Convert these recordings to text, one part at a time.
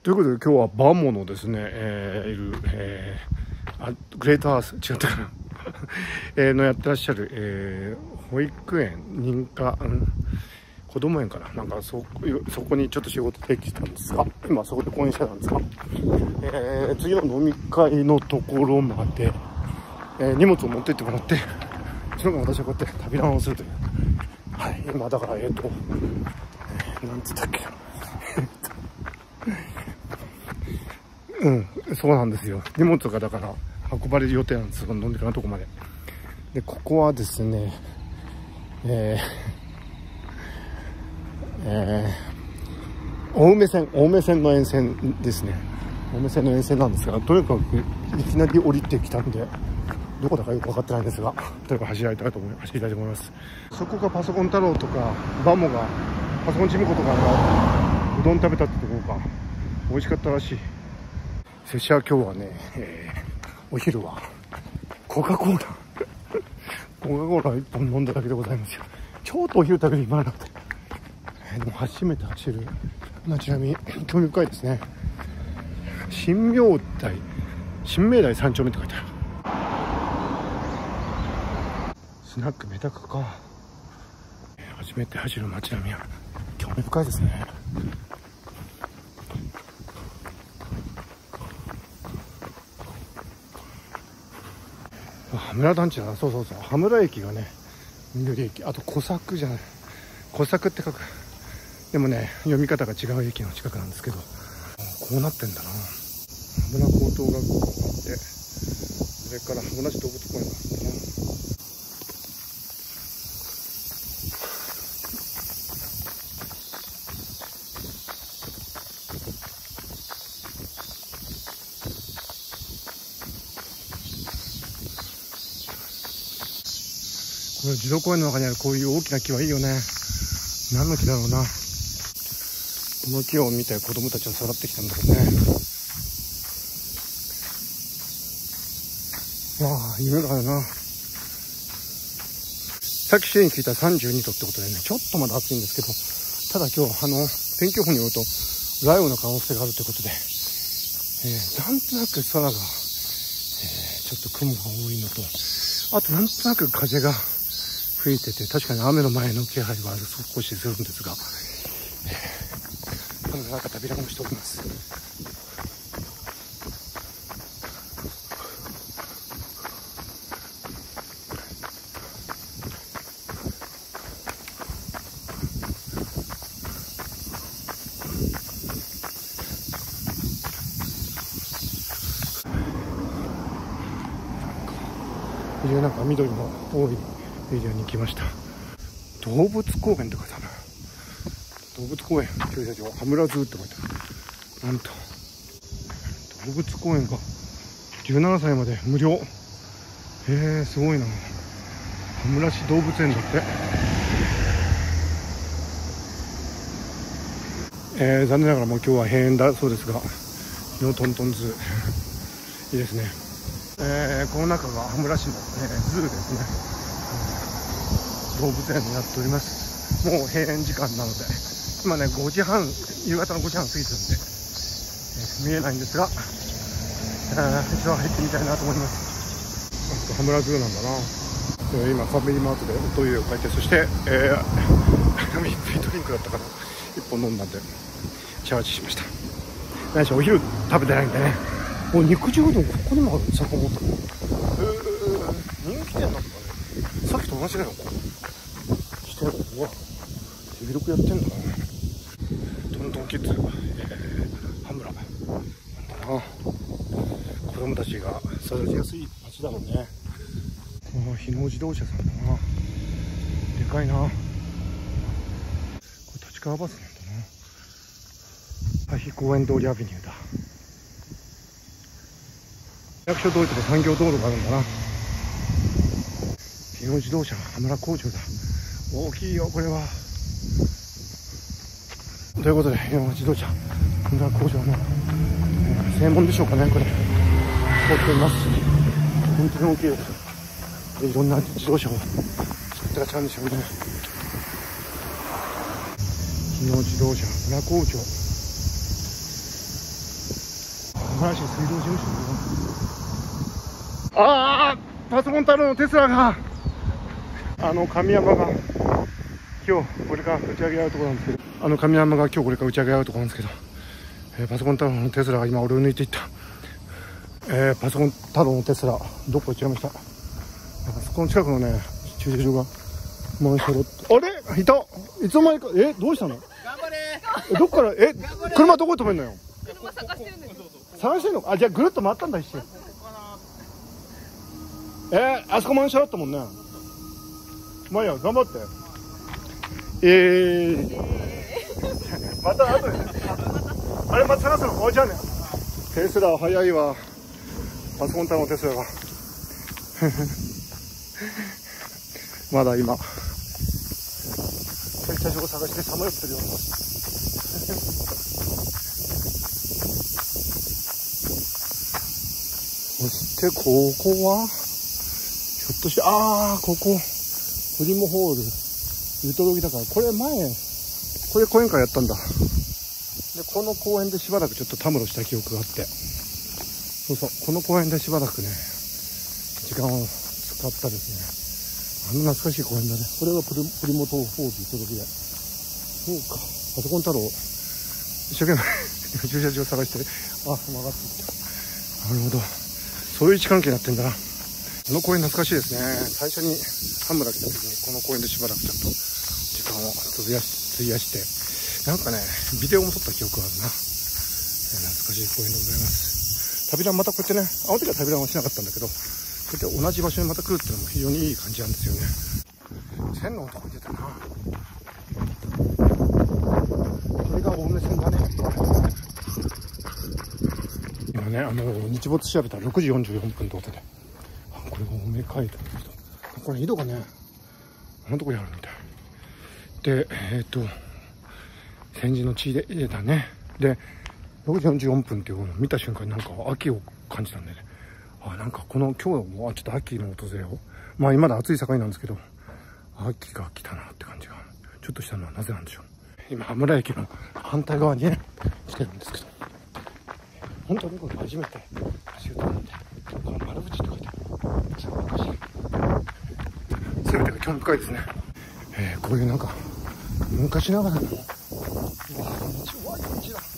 ということで今日はバモのですね、いる、グレートアース違ったかなのやってらっしゃる、保育園認可、子供園かな、なんかそこにちょっと仕事できたんですが、今そこで講演してたんですが、次の飲み会のところまで、荷物を持って行ってもらって、その後私はこうやって旅ランをするという、はい、今だからなんつったっけそうなんですよ。荷物がだから運ばれる予定なんですよ、飲んでるなとこまで。で、ここはですね、青梅線の沿線ですね。青梅線の沿線なんですが、とにかくいきなり降りてきたんで、どこだかよく分かってないんですが、とにかく走りたいと思います。そこがパソコン太郎とか、バモが、パソコンちみことかが、うどん食べたってところが、美味しかったらしい。拙者は今日はね、お昼は、コカ・コーラ1本飲んだだけでございますよ。ちょっとお昼食べる暇がなくて。でも初めて走る。ちなみに、興味深いですね。新明台3丁目って書いてある。スナックメダカか。初めて走る街並みは興味深いですね。羽村団地だな。そう羽村駅がね、緑駅、あと小作じゃない、小作って書く。でもね、読み方が違う駅の近くなんですけど、こうなってんだな。羽村高等学校があって、それから羽村市動物公園があるんだな。この児童公園の中にあるこういう大きな木はいいよね。何の木だろうな。この木を見て子供たちは育ってきたんだろうね。わあ、夢があるな。さっき試に聞いた32度ってことでね、ちょっとまだ暑いんですけど、ただ今日天気予報によると雷雨の可能性があるということで、なんとなく空が、ちょっと雲が多いのと、あとなんとなく風が吹いてて、確かに雨の前の気配は少しするんですが、なんか旅ランをしております。なんか緑の多いエリアに来ました。動物公園って書いてある。動物公園駐車場羽村ズーって書いてある。なんと動物公園が17歳まで無料。すごいな。羽村市動物園だって。残念ながらもう今日は閉園だそうですが、のトントンズーいいですね。この中が羽村市の、ズーですね。動物園になっております。もう閉園時間なので、今ね5時半、夕方の5時半過ぎてるんで、見えないんですが、一度入ってみたいなと思います。羽村ズーなんだな。今ファミリーマートでおトイレを借りて、そして、ミッツイドリンクだったから1本飲んだんでチャージしました。何しろお昼食べてないんでね。肉汁うどんここにもある。坂本人気店なんだね。さっきと同じだよ。してる。うわ、手広くやってんだな。トントンキッズ、羽村なんだな。子供たちが育ちやすい街だろうね。日野自動車さんだな。でかいな。これ立川バスなんだな。非公園通りアベニューだ。役所通りとか産業道路があるんだな。日野自動車羽村工場だ。大きいよこれは。ということで、日野自動車羽村工場の正門でしょうかね、これ通っています。本当に大きいです。いろんな自動車を作ってらっしゃるんでしょうね。日野自動車羽村工場。 晴らしい水道事務所。ああ、パソコン太郎のテスラが神山が今日これから打ち上げ合うところなんですけど、神山が今日これから打ち上げ合うところなんですけど、パソコン太郎のテスラが今俺を抜いていった。パソコン太郎のテスラどこ行っちゃいました。あそこの近くのね駐車場がマンショロット、あれいた、いつの間にか、どうしたの。 頑張れ。 どっから車どこに止めんのよ。 車探してるんですよ。 探してんの。あ、じゃあぐるっと回ったんだ一瞬。あそこマンショロットもんね。まあいいや、頑張って。また後で。あれまた探すの。おい、じゃあね。テスラ早いわ。パソコンタイムのテスラが。まだ今。駐車場を探してさまよってるよ。そしてここはひょっとして、ここプリモホールユトロギだから、これ前これ公園会やったんだ。でこの公園でしばらくちょっとたむろした記憶があって、そうそう、この公園でしばらくね時間を使ったですね。懐かしい公園だね。これがプリモホールユトロギで、そうか、パソコン太郎一生懸命駐車場を探して、曲がっていった。なるほど、そういう位置関係になってんだな。この公園懐かしいですね。最初に羽村来た時にこの公園でしばらくちょっと時間を費やして、なんかねビデオも撮った記憶があるな。懐かしい公園でございます。旅ランまたこうやってね、あの時は旅ランはしなかったんだけど、こうやって同じ場所にまた来るっていうのも非常にいい感じなんですよね。線のとこに出たな。これが青梅線だね。今ね日没調べたら6時44分ってことで、これが青梅街道。これ井戸がねあのとこにあるみたいで、先人の地でだね。で6時44分っていうのを見た瞬間になんか秋を感じたんでね、なんかこの今日もちょっと秋の訪れを、まあ今だ暑い盛りなんですけど、秋が来たなって感じがちょっとしたのはなぜなんでしょう。今羽村駅の反対側にね来てるんですけど、本当にこれ初めて走ると思って、この丸淵って書いてある。全てが興味深いですね。こういうなんか昔ながらの道だ。これ道だ。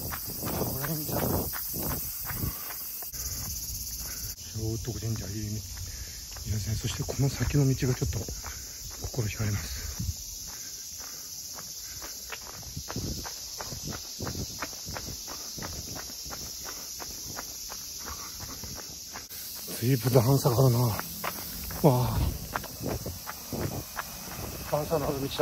聖徳神社いいですね。そしてこの先の道がちょっと心惹かれます。随分段差があるな。わあ、段差のある道だ。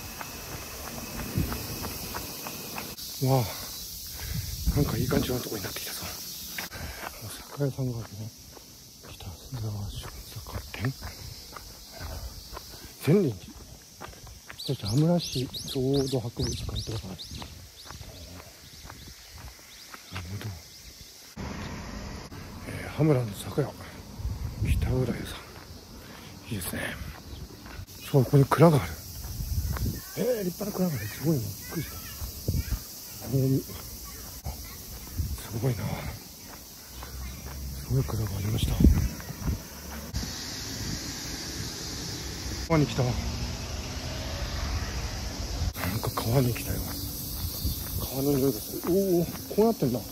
わあ、なんかいい感じのところになってきたぞ。酒屋さんがあるね。北沢春坂店、善林寺、そして羽村市郷土博物館ってのがある。なるほど。羽村の酒屋北浦屋さん、いいですね。そう、ここに蔵がある。立派な蔵がある。すごいね、びっくりした。すごいな。すごい蔵がありました。川に来た。なんか川に来たよ。川の匂いがする。おお、こうなってんだ。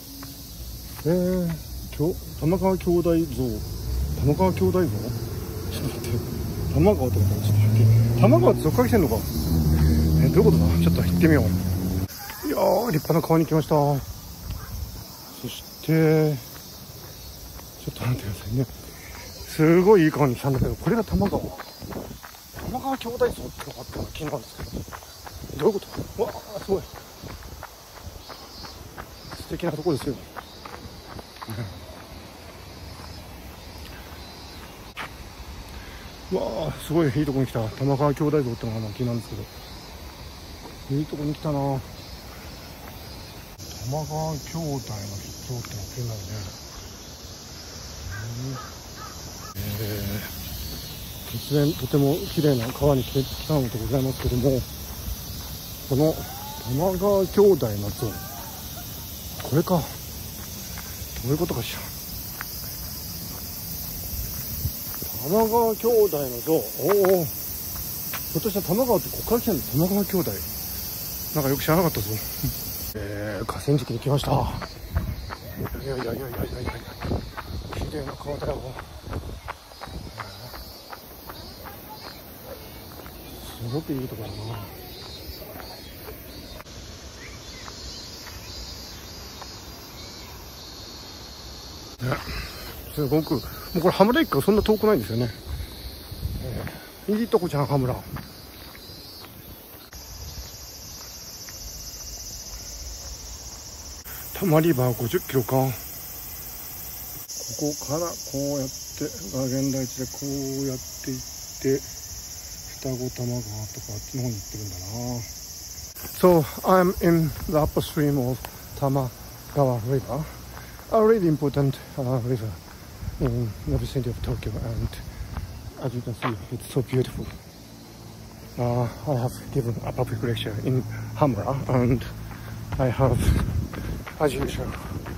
玉川兄弟像。玉川兄弟像？ちょっと待って。玉川ってことはちょっと待って。玉川ってどっから来てんのか。どういうことだ。ちょっと行ってみよう。いやー、立派な川に来ました。そしてちょっと待ってくださいね。すごいいい川に来たんだけど、これが玉川兄弟像ってのがあったのが気になるんですけど、どういうこと。わあ、すごい素敵なとこですよ。わあ、すごいいいとこに来た。玉川兄弟像ってのが気になるんですけど、いいとこに来たな。玉川兄弟の像ってのが気になるね。突然とても綺麗な川に来たのでございますけども、この玉川兄弟の像、これか。 どういうことかしら。玉川兄弟の像。おお、ひょっとしたら玉川ってここから来たんだ。玉川兄弟なんかよく知らなかったぞ。河川敷に来ました。いや綺麗な川だよ。すごくいいところだな。すごく、もうこれ羽村駅からそんな遠くないんですよね。いいとこじゃん、羽村。多摩リバー50キロか。ここからこうやって現代地でこうやって行って双子玉川とかあっちの方に行ってるんだな。So I'm in the upstream of Tamagawa River, a really important river in the vicinity of Tokyo, and as you can see, it's so beautiful. I have given a public lecture in Hamura, and I have, as usual,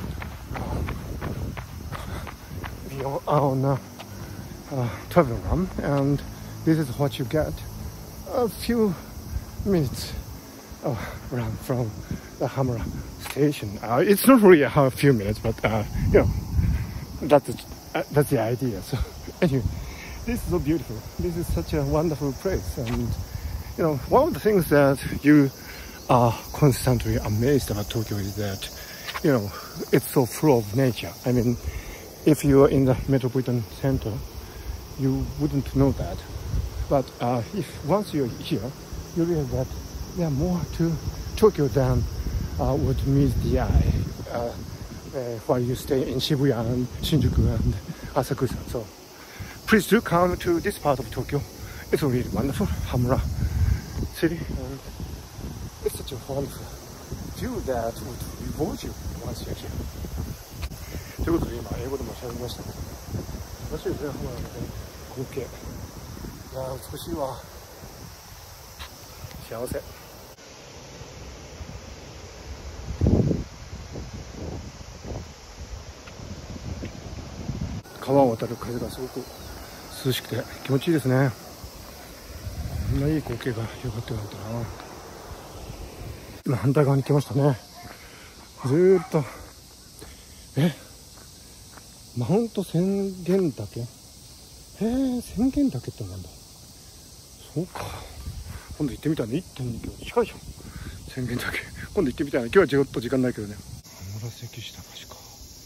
be on travel run, and this is what you get: a few minutes run from the Hamura station. It's not really a few minutes, but you know, that's the idea. So anyway, this is so beautiful. This is such a wonderful place, and you know, one of the things that you are constantly amazed about Tokyo is that, you know, it's so full of nature. I mean, if you are in the metropolitan center, you wouldn't know that. But if once you're here, you realize that there are more to Tokyo than would meet the eye while you stay in Shibuya and Shinjuku and Asakusa. So please do come to this part of Tokyo. It's a really wonderful Hamura city, and it's such a wonderful view that would reward you once you're here. ということで今英語でも喋りましたけど、楽しいですね、ハムラの光景。いやー美しいわ。幸せ。川を渡る風がすごく涼しくて気持ちいいですね。こんないい光景が広がってるなんてな。今反対側に来ましたね。ずーっとマウント宣言岳。宣言岳ってなんだ。そうか、今度行ってみたいね。 1.2 キロ近いじゃん、宣言岳。今度行ってみたいね。今日はちょっと時間ないけどね。羽村関下橋か。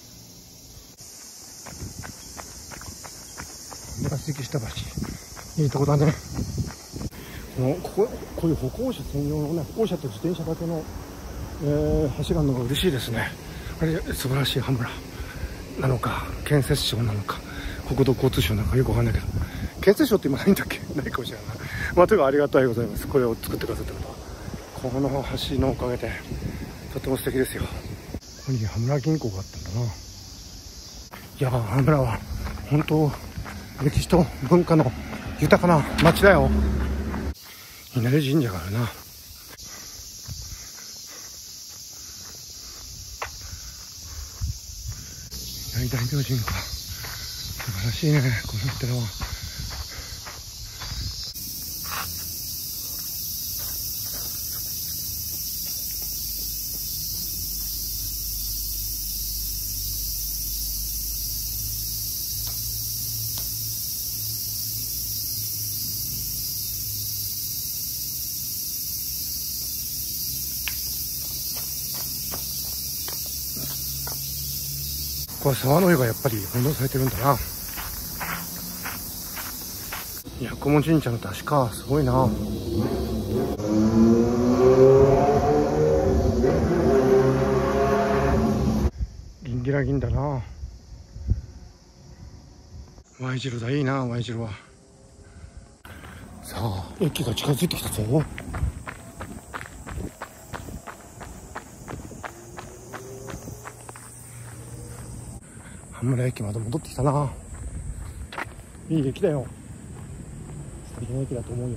羽村関下橋、いいとこだね。こういう歩行者専用のね、歩行者と自転車だけの、橋があるのが嬉しいですね。あれ素晴らしい羽村なのか、建設省なのか、国土交通省なのかよくわかんないけど、建設省って今ないんだっけ。ないかもしれない。まあとにかくありがたいございます。これを作ってくださった方、この橋のおかげでとても素敵ですよ。ここに羽村銀行があったんだな。いやー、羽村は本当歴史と文化の豊かな町だよ。稲荷神社があるな。稲荷大明神か、素晴らしいね、この寺は。これ沢の湯がやっぱり翻弄されてるんだな。八雲神社の出汁か、すごいな。ギンギラギンだな。Y字路だ、いいな Y字路は。さあ駅が近づいてきたぞ。羽村駅まで戻ってきたな。いい駅だよ。素敵な駅だと思うよ。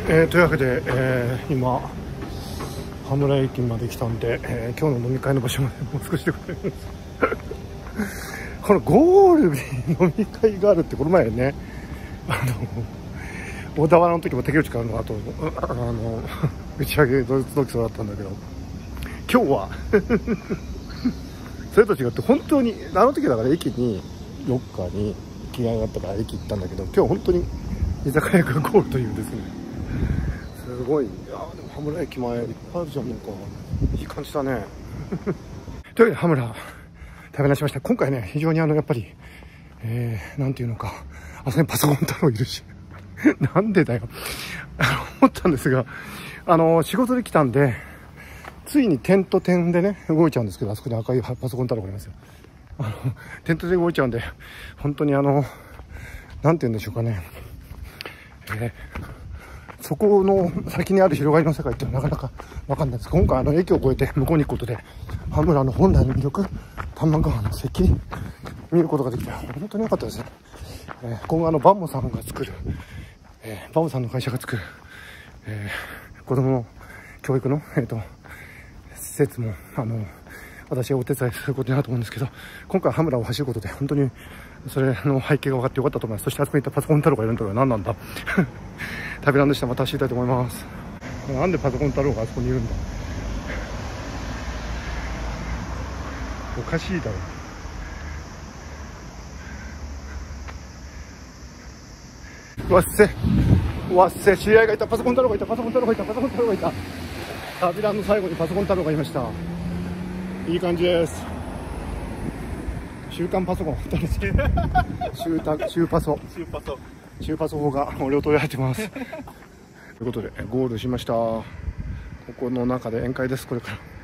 というわけで、今羽村駅まで来たんで、今日の飲み会の場所までもう少しでございますこのゴールに飲み会があるってこの前ね、小田原の時も竹内からの後打ち上げドイツドキソだったんだけど、今日はそれと違って本当にあの時だから駅にどっかに着替えがあったから駅行ったんだけど、今日は本当に居酒屋がゴールというですね、すごい。いやでも羽村駅前いっぱいあるじゃん。なんかいい感じだねというわけで羽村食べ出しました。今回ね非常にやっぱりなんていうのか、あそこにパソコン太郎いるしなんでだよ思ったんですが、仕事で来たんでついに点と点でね動いちゃうんですけど、あそこに赤いパソコン太郎がいますよ。点と点で動いちゃうんで、本当になんて言うんでしょうかね、そこの先にある広がりの世界ってなかなか分かんないです。今回駅を越えて向こうに行くことで羽村の本来の魅力、玉川の石器見ることができて本当に良かったですね。今後バンモさんが作る、バンモさんの会社が作る、子供の教育の、施設も私がお手伝いすることになると思うんですけど、今回羽村を走ることで本当にそれの背景が分かってよかったと思います。そしてあそこにいたパソコン太郎がいるんだろうが何なんだ旅ランでした。また知りたいと思います。なんでパソコン太郎があそこにいるんだ、おかしいだろ。わっせ知り合いがいた。パソコン太郎がいた。パソコン太郎がいた。パソコン太郎がいた。旅ランの最後にパソコン太郎がいました。いい感じです。週刊パソコン週パソ法が両党で入ってますということでゴールしました。ここの中で宴会です。これから